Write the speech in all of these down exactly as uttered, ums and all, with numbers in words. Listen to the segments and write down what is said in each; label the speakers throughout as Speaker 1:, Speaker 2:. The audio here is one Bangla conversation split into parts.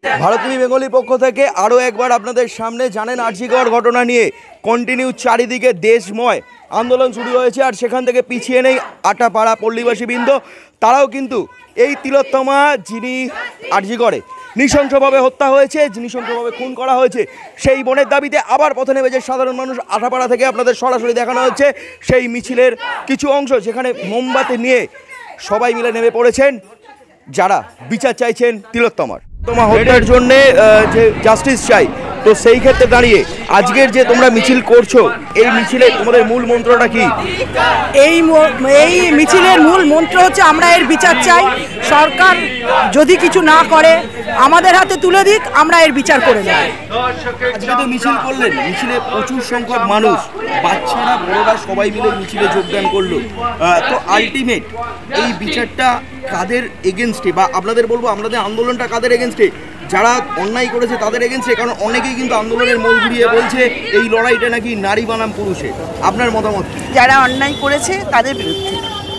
Speaker 1: ভারতীয় বেঙ্গলি পক্ষ থেকে আরও একবার আপনাদের সামনে জানেন আরজিকর ঘটনা নিয়ে কন্টিনিউ চারিদিকে দেশময় আন্দোলন শুরু হয়েছে, আর সেখান থেকে পিছিয়ে নেই আটাপাড়া পল্লীবাসীবৃন্দ। তারাও কিন্তু এই তিলোত্তমা যিনি আরজিকরে নৃশংসভাবে হত্যা হয়েছে, নৃশংসভাবে খুন করা হয়েছে, সেই বোনের দাবিতে আবার পথে নেমেছে সাধারণ মানুষ। আটাপাড়া থেকে আপনাদের সরাসরি দেখানো হচ্ছে সেই মিছিলের কিছু অংশ, যেখানে মোমবাতি নিয়ে সবাই মিলে নেমে পড়েছেন যারা বিচার চাইছেন তিলোত্তমার। তোমার হত্যার জন্য যে জাস্টিস চাই, তো সেই ক্ষেত্রে দাঁড়িয়ে আজকের যে তোমরা মিছিল করছো, এই মিছিলে তোমাদের মূল মন্ত্রটা কি?
Speaker 2: এই এই মিছিলের মূল মন্ত্র হচ্ছে আমরা এর বিচার চাই। সরকার যদি কিছু না করে আমাদের হাতে তুলে দিক, আমরা এর বিচার করে নেব।
Speaker 1: আজকে তো মিছিল করলেন, মিছিলে প্রচুর সংখ্যক মানুষ, বাচ্চারা বড়রা সবাই মিলে মিছিলে যোগদান করলো। তো আলটিমেট এই বিচারটা কাদের এগেনস্টে, বা আপনাদের বলবো আপনাদের আন্দোলনটা কাদের এগেনস্টে? যারা অন্যায় করেছে তাদের এগেনস্টে? কারণ অনেকেই কিন্তু আন্দোলনের মোড় ঘুরিয়ে বলছে এই লড়াইটা নাকি নারী বানাম পুরুষে। আপনার মতামত?
Speaker 2: যারা অন্যায় করেছে তাদের বিরুদ্ধে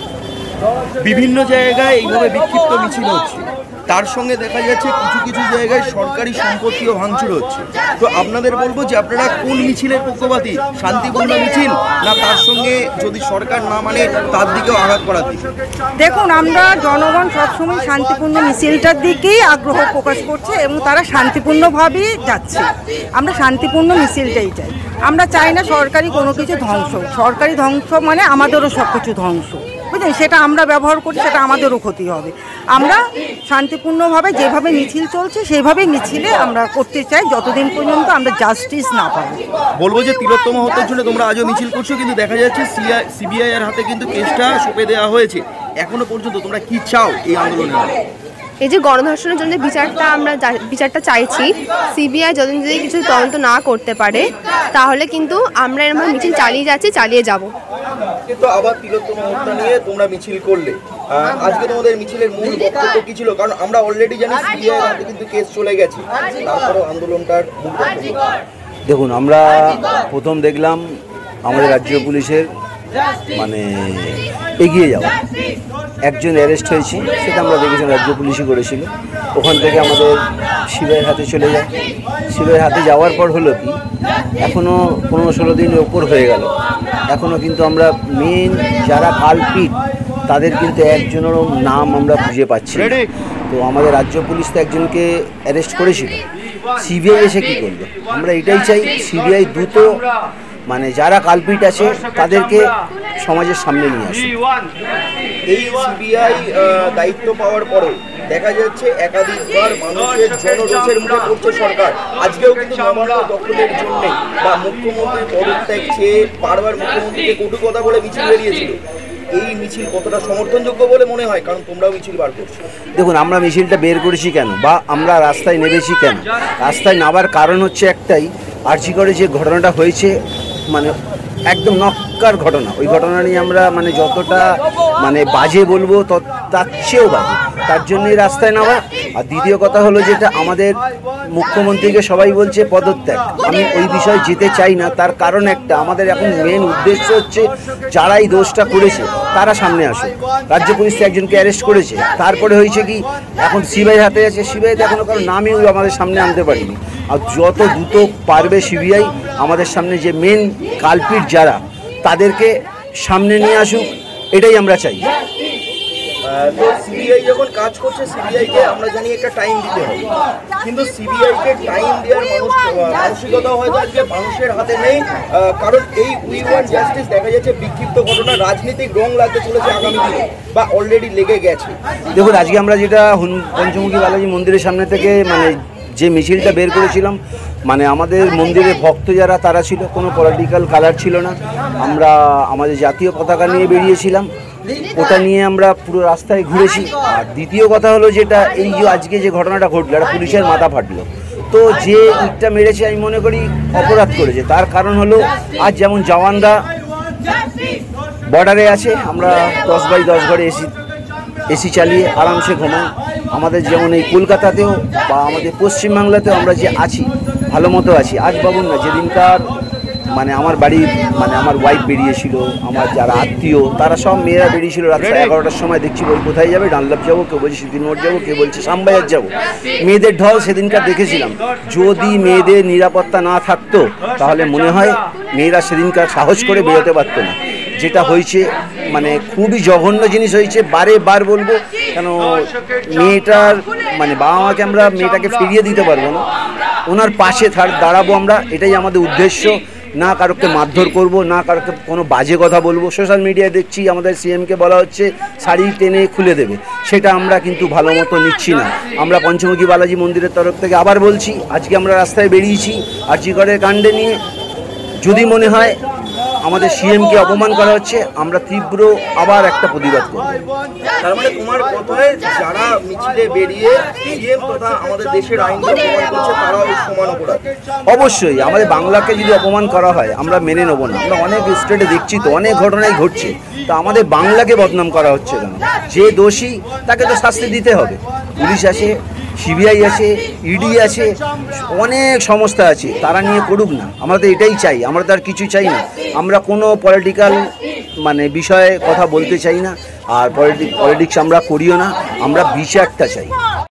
Speaker 1: বিভিন্ন জায়গায় এইভাবে বিক্ষিপ্ত মিছিল হচ্ছে, তার সঙ্গে দেখা যাচ্ছে কিছু কিছু জায়গায় সরকারি সম্পত্তিও ভাঙচুর হচ্ছে। তো আপনাদের বলবো যে আপনারা কোন মিছিলের পক্ষপাতী? শান্তিপূর্ণ মিছিল, না তার সঙ্গে যদি সরকার না মানে তার দিকেও আঘাত করার দিকে?
Speaker 2: দেখুন, আমরা জনগণ সবসময় শান্তিপূর্ণ মিছিলটার দিকেই আগ্রহ প্রকাশ করছে এবং তারা শান্তিপূর্ণভাবেই যাচ্ছে। আমরা শান্তিপূর্ণ মিছিলটাই চাই। আমরা চাই না সরকারি কোনো কিছু ধ্বংস। সরকারি ধ্বংস মানে আমাদেরও সব কিছু ধ্বংস, বুঝলেন? সেটা আমরা ব্যবহার করি, সেটা আমাদেরও ক্ষতি হবে। আমরা শান্তিপূর্ণভাবে যেভাবে মিছিল চলছে সেইভাবেই মিছিলে আমরা করতে চাই, যতদিন পর্যন্ত আমরা জাস্টিস না পাবো।
Speaker 1: বলবো যে তিলোত্তমা হত্যার জন্য তোমরা আজও মিছিল করছো, কিন্তু দেখা যাচ্ছে সিবিআই এর হাতে কিন্তু কেসটা সঁপে দেওয়া হয়েছে। এখনো পর্যন্ত তোমরা কি চাও এই আন্দোলনে?
Speaker 3: এই যে গণধর্ষণের জন্য বিচারটা আমরা বিচারটা চাইছি, সিবিআই যতদিন যদি কিছু তদন্ত না করতে পারে তাহলে কিন্তু আমরা এরকম মিছিল চালিয়ে যাচ্ছি, চালিয়ে যাব।
Speaker 1: কিন্তু আবার তিলোত্তমা হত্যা নিয়ে তোমরা মিছিল করলে, আজকে তোমাদের মিছিলের মূল বক্তব্য কি ছিল? কারণ আমরা অলরেডি জানি সিবিআই এর হাতে কিন্তু কেস চলে গেছে, তারপরেও আন্দোলনটার মূল বক্তব্য।
Speaker 4: দেখুন, আমরা প্রথম দেখলাম আমাদের রাজ্য পুলিশের মানে এগিয়ে যাওয়া, একজন অ্যারেস্ট হয়েছি, সেটা আমরা দেখেছিলাম রাজ্য পুলিশই করেছিল। ওখান থেকে আমাদের সিবিআইয়ের হাতে চলে যায়। সিবিআইয়ের হাতে যাওয়ার পর হলো কি, এখনও পনেরো ষোলো দিন ওপর হয়ে গেল, এখনও কিন্তু আমরা মেন যারা কালপিট তাদের কিন্তু একজনেরও নাম আমরা খুঁজে পাচ্ছি। তো আমাদের রাজ্য পুলিশ তো একজনকে অ্যারেস্ট করেছিল, সিবিআই এসে কী করলো? আমরা এটাই চাই সিবিআই দ্রুত মানে যারা কালপিট আছে তাদেরকে সমাজের সামনে নিয়ে আসে।
Speaker 1: এই সিবিআই দায়িত্ব পাওয়ার পরেও দেখা যাচ্ছে একাধিকবার মানুষের জনরোষের মুখে পড়ছে সরকার। আজকেও কিন্তু নবান্ন দখলের জন্য বা মুখ্যমন্ত্রীর পদত্যাগ চেয়ে বারবার মুখ্যমন্ত্রীকে কটু কথা বলে মিছিল বেরিয়েছিল। এই মিছিল কতটা সমর্থনযোগ্য বলে মনে হয়? কারণ তোমরাও মিছিল বার করছো।
Speaker 4: দেখুন, আমরা মিছিলটা বের করেছি কেন, বা আমরা রাস্তায় নেমেছি কেন? রাস্তায় নামার কারণ হচ্ছে একটাই, আরজিকরে যে ঘটনাটা হয়েছে মানে একদম নক্কার ঘটনা। ওই ঘটনা নিয়ে আমরা মানে যতটা মানে বাজে বলবো তার চেয়েও বাজে, তার জন্যই রাস্তায় নামা। আর দ্বিতীয় কথা হলো যেটা আমাদের মুখ্যমন্ত্রীকে সবাই বলছে পদত্যাগ, আমি ওই বিষয়ে যেতে চাই না। তার কারণ একটা, আমাদের এখন মেন উদ্দেশ্য হচ্ছে যারা এই দোষটা করেছে তারা সামনে আসে। রাজ্য পুলিশ একজনকে অ্যারেস্ট করেছে, তারপরে হয়েছে কি এখন সিবিআই হাতে আছে, সিবিআইতে এখনও কারো নামই আমাদের সামনে আনতে পারিনি। আর যত দ্রুত পারবে সিবিআই আমাদের সামনে যে মেন কালপিট যারা তাদেরকে সামনে নিয়ে আসুক, এটাই আমরা চাই।
Speaker 1: তো সিবিআই যখন কাজ করছে, সিবিআইকে আমরা জানি একটা টাইম দিতে হবে, কিন্তু সিবিআইকে টাইম দেওয়ার মানুষ মানসিকতাও হয়তো আজকে মানুষের হাতে নেই। কারণ এই উই ওয়ান্ট জাস্টিস দেখা যাচ্ছে বিক্ষিপ্ত ঘটনা রাজনৈতিক রং লাগতে চলেছে আগামী দিনে, বা অলরেডি লেগে গেছে।
Speaker 4: দেখুন, আজকে আমরা যেটা পঞ্চমুখী বালাজি মন্দিরের সামনে থেকে মানে যে মিছিলটা বের করেছিলাম, মানে আমাদের মন্দিরের ভক্ত যারা তারা ছিল, কোনো পলিটিক্যাল কালার ছিল না। আমরা আমাদের জাতীয় পতাকা নিয়ে বেরিয়েছিলাম, ওটা নিয়ে আমরা পুরো রাস্তায় ঘুরেছি। আর দ্বিতীয় কথা হলো যেটা, এই যে আজকে যে ঘটনাটা ঘটলো, একটা পুলিশের মাথা ফাটলো। তো যে ইটটা মেরেছে আমি মনে করি অপরাধ করেছে। তার কারণ হলো আজ যেমন জওয়ানরা বর্ডারে আছে, আমরা দশ বাই দশ ঘরে এসি এসি চালিয়ে আরামসে ঘুমাই। আমাদের যেমন এই কলকাতাতেও বা আমাদের পশ্চিমবাংলাতেও আমরা যে আছি ভালো মতো আছি। আজ ভাবুন না, যেদিনকার মানে আমার বাড়ি মানে আমার ওয়াইফ বেরিয়েছিল, আমার যারা আত্মীয় তারা সব মেয়েরা বেরিয়েছিল রাত সাড়ে এগারোটার সময়। দেখছি বই কোথায় যাবে, ডানলাভ যাবো, কেউ বলছে সিদ্ধির মোড় যাবো, কেউ বলছে শ্যামবাজার যাবো। মেয়েদের ঢল সেদিনকার দেখেছিলাম। যদি মেয়েদের নিরাপত্তা না থাকতো তাহলে মনে হয় মেয়েরা সেদিনকার সাহস করে বেরোতে পারতো না। যেটা হয়েছে মানে খুবই জঘন্য জিনিস হয়েছে, বারে বার বলবো। কেন মেয়েটার মানে বাবা মাকে আমরা মেয়েটাকে ফিরিয়ে দিতে পারবো না, ওনার পাশে দাঁড়াবো আমরা, এটাই আমাদের উদ্দেশ্য। না কারোকে মারধর করব, না কারোকে কোনো বাজে কথা বলবো। সোশ্যাল মিডিয়ায় দেখছি আমাদের সিএমকে বলা হচ্ছে শাড়ি টেনে খুলে দেবে, সেটা আমরা কিন্তু ভালো মতো নিচ্ছি না। আমরা পঞ্চমুখী বালাজি মন্দিরের তরফ থেকে আবার বলছি, আজকে আমরা রাস্তায় বেরিয়েছি আরজিকরের কাণ্ডে নিয়ে। যদি মনে হয় আমাদের সিএমকে অপমান করা হচ্ছে, আমরা তীব্র আবার একটা প্রতিবাদ করব।
Speaker 1: তার মানে তোমার কথায় যারা মিছিলে বেরিয়ে সিএম তথা আমাদের দেশের আইনকে অপমান করছে তারাও সমান অপরাধ।
Speaker 4: অবশ্যই আমাদের বাংলাকে যদি অপমান করা হয় আমরা মেনে নেব না। আমরা অনেক স্টেটে দেখছি তো অনেক ঘটনাই ঘটছে, তা আমাদের বাংলাকে বদনাম করা হচ্ছে কেন? যে দোষী তাকে তো শাস্তি দিতে হবে। পুলিশ আছে, সিবিআই আছে, ইডি আছে, অনেক সংস্থা আছে, তারা নিয়ে করুক না। আমরা তো এটাই চাই, আমরা তো আর কিছু চাই না। আমরা কোনো পলিটিক্যাল মানে বিষয়ে কথা বলতে চাই না, আর পলিটিক্স আমরা করিও না। আমরা বিচারটা চাই।